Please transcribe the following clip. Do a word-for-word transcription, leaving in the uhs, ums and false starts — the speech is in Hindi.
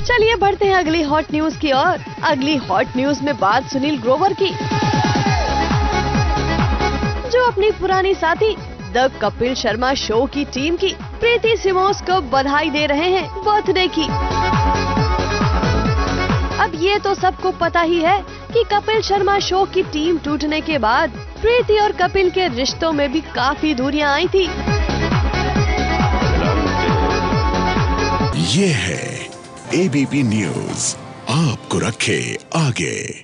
चलिए बढ़ते हैं अगली हॉट न्यूज की ओर। अगली हॉट न्यूज में बात सुनील ग्रोवर की, जो अपनी पुरानी साथी द कपिल शर्मा शो की टीम की प्रीति सिमोस को बधाई दे रहे हैं बर्थडे की। अब ये तो सबको पता ही है कि कपिल शर्मा शो की टीम टूटने के बाद प्रीति और कपिल के रिश्तों में भी काफी दूरियां आई थी। ये है एबीपी न्यूज़, आपको रखे आगे।